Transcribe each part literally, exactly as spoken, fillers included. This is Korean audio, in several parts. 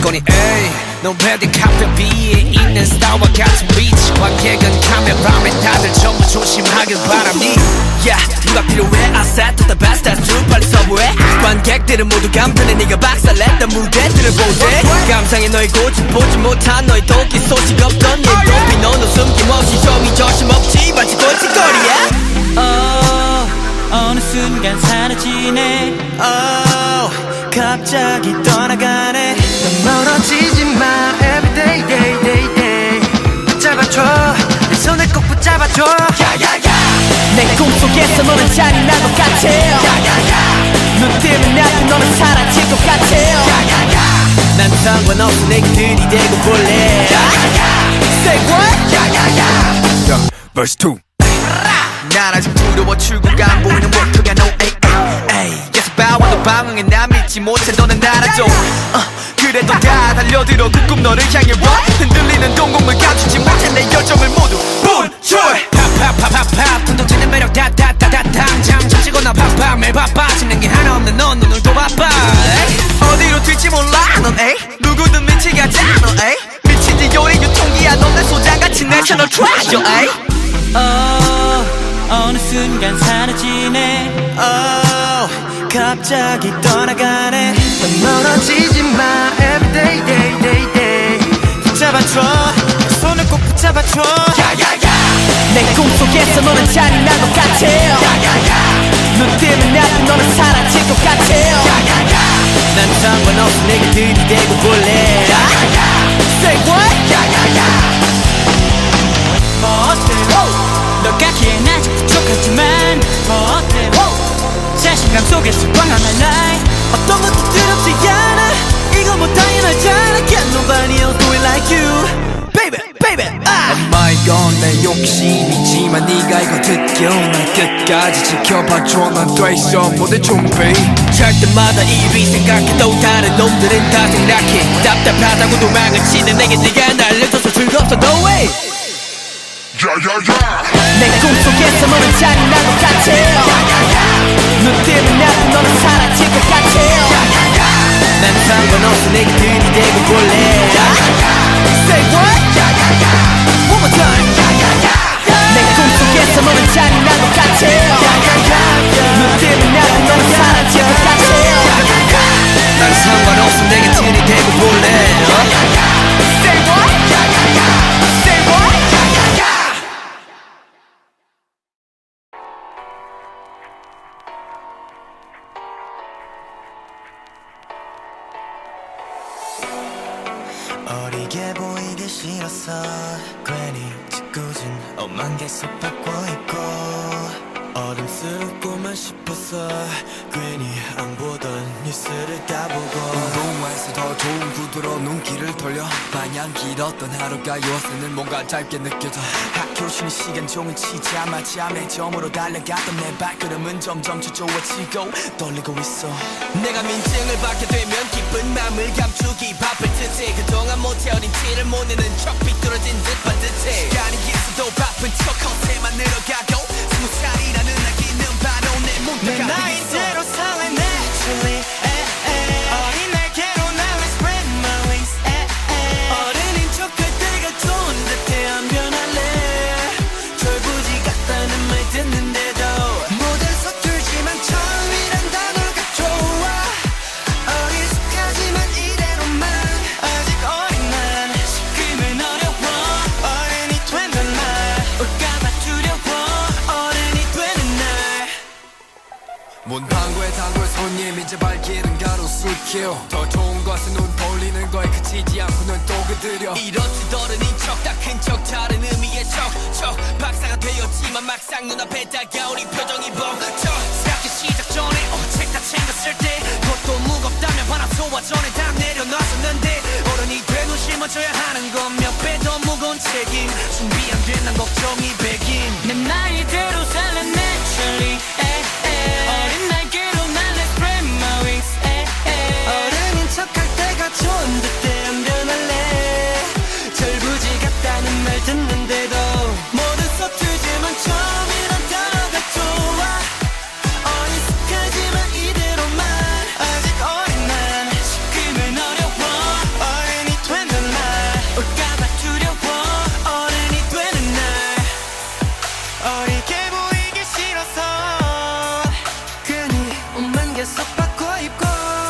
거니 에이 넌 왜들 카페 위에 있는 스타와 같은 위치 관객은 카메라맨 다들 전부 조심하길 바라니 yeah 누가 필요해 I said to the best that's true 빨리 서브해 관객들은 모두 감탄해 네가 박살냈던 무대들을 보세 감상해 너의 고집 보지 못한 너의 도끼 소식 없던 예 도피 너는 숨김없이 점이 조심없지 마치 골칫거리야 oh, 어느 순간 사라지네 oh, 갑자기 떠나가네 넌 멀어지지 마 everyday day day day 붙잡아줘 내 손을 꼭 붙잡아줘 야야야 내 꿈속에서 너는 잔인한 것 같아 야야야 눈 뜨면 나도 너는 사라질 것 같아 야야야 난 상관없어 내가 들이대고 볼래 야야야 Say what? 야야야 Yeah, verse two 난 아직 두려워 출구가 안 보이는 워터가 no 에이 에이 에이 예습봐와도 방황에 난 믿지 못해 너는 알아줘 uh, 그래도 다 달려들어 굳꿈 너를 향해 run 흔들리는 동공을 감추지 못해 내 열정을 모두 분출해 팝팝팝팝팝 통통치는 매력 다다다다 당장 젖히거나 팍팍 매일 바빠지는 게 하나 없는 넌 오늘도 바빠 에이. 어디로 튈지 몰라 넌 에이 누구든 미치겠지 넌 에이 미친지 요리 유통기한 넌 내 소장같이 내셔널 트레저 에이 oh, 어느 순간 사라지네 oh, 갑자기 떠나가네 넌 멀어지지 마 everyday day day day 붙잡아줘 손을 꼭 붙잡아줘 야야야 내 꿈속에서 너는 잔인한 것 같아 야야야 눈 뜨면 나도 너는 사라질 것 같아 야야야 난 상관없어 내가 들이대고 볼래 야야야 Say what? 야야야 뭐 어때? 너 같기엔 아직 부족하지만 뭐 어때? 자신감 속에서 광활한 나이 어떤 것도 두렵지 않아 이건 뭐 당연하잖아 Can't nobody else do it like you Baby, baby, ah 엄마의 건 내 욕심이지만 네가 이거 듣겨 날 끝까지 지켜봐줘 난 돼 있어 모든 준비 잘 때마다 이리 생각해 또 다른 놈들은 다 생각해 답답하다고 도망을 치는 내게 네가 날 내줘서 즐겁어 no way 야야야 내 꿈속에서 너는 잔인한 것 같아 야야야 눈 뜨면 나도 너는 사라질 것 같아 야야야 난 상관없어 내가 들이대고 볼래 야야야 Say what? 야야야 One more time 야야야 내 꿈속에서 너는 잔인한 것 같아 눈 뜨면 나도 너는 사라질 것 같아 난 상관없어 내게 들이대고 볼래 야야야 Say what? 야야야 Say what? 야야야 어리게 보이기 싫었어 괜히 짓궂은 엄만 계속 받고 있고 어른스럽고만 싶었어 괜히 안 보던 뉴스를 다 보고 운동화에서 더 좋은 구두로 눈길을 돌려 마냥 길었던 하루가 요새는 뭔가 짧게 느껴져 학교 쉬는 시간 종일 치지 않아 잠에 점으로 달려갔던 내 발걸음은 점점 초조해지고 떨리고 있어 내가 민증을 받게 되면 기쁜 맘을 감추기 바쁠 듯해 그동안 못해 어린 티를 못 내는 척 삐뚤어진 듯 반듯해 시간이 있어도 바쁜 척 허세만 늘어가고 스무 살이라는 나기는 바로 내 문턱 내 앞에 있어 나이대로 살래 naturally 어린 날개로 날 spread my wings 어른인 척할 때가 좋은 듯해 안 변할래 철부지 같다는 말 듣는데도 모든 서툴지만 처음이란 단어가 좋아 어리숙하지만 이대로만 아직 어린 난 시키면 어려워 어른이 된단 말 올까봐 두려워 어른이 되는 날 문방구에 단골 손님 이제 발길은 가로수길 더 좋은 것은 눈 돌리는 거에 그치지 않고 눈 또 그들여 이렇듯 어른인 척 다 큰 척 다른 의미의 척척 박사가 되었지만 막상 눈앞에 다가오니 표정이 벙쩍 생각해 시작 전에 어, 책 다 챙겼을 때 그것도 무겁다면 바람 소화 전에 다 내려놨었는데 어른이 되고 짊어져야 하는 건 몇 배 더 무거운 책임 준비 안 된 난 걱정이 백인 내 나이대로 살래 naturally 어린 날개로 날 spread my wings 어른인 척할 때가 좋은 듯해 안 변할래 철부지 같다는 말 듣는데도 모두 서툴지만 처음이란 단어가 좋아 어리숙하지만 이대로만 아직 어린 난 시키면 어려워 계속 바꿔 입고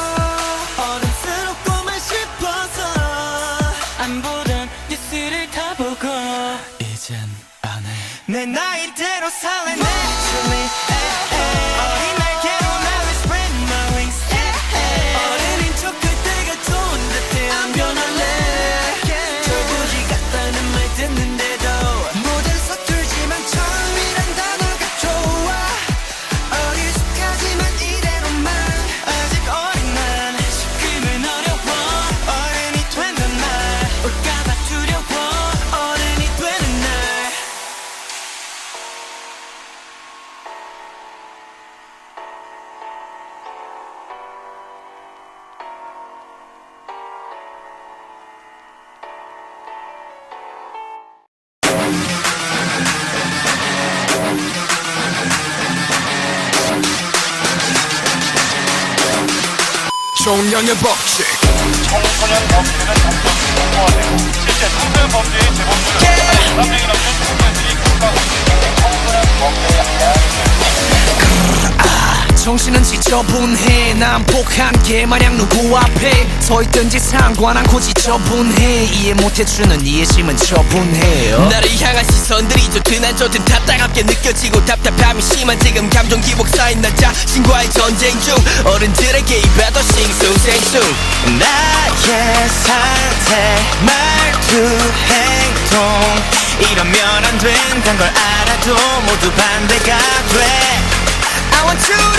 어른스럽고만 싶어서 안 보던 뉴스를 다 보고 이젠 안 해. 내 나이대로 살래 naturally 어린 날개로 나를 spread my wings 어른인 척할 때가 좋은 듯해 안 변할래 철부지 같다는 말 듣는데도 모든 서툴지만 처음이란 단어가 좋아 어리숙하지만 이대로만 아직 어린 난 지금은 어려워 어른이 되는 날 올까봐 두려워 어른이 되는 날 총량의 법칙 청소년 범죄는 단순히 공포화되고 실제 청소년 범죄의 재범률은 남녀이 남녀 청소년들이 국가 공직인 청소년 범죄에 대한 정신은 지저분해 난폭한 개마냥 누구 앞에 서있든지 상관 않고 지저분해 이해 못해주는 이해심은 처분해요 나를 향한 시선들이 좋든 안 좋든 답답하게 느껴지고 답답함이 심한 지금 감정 기복 쌓인 나 자신과의 전쟁 중 어른들에게 입에도 싱숭생숭 나의 상태 말투 행동 이러면 안 된단 걸 알아도 모두 반대가 돼 I want you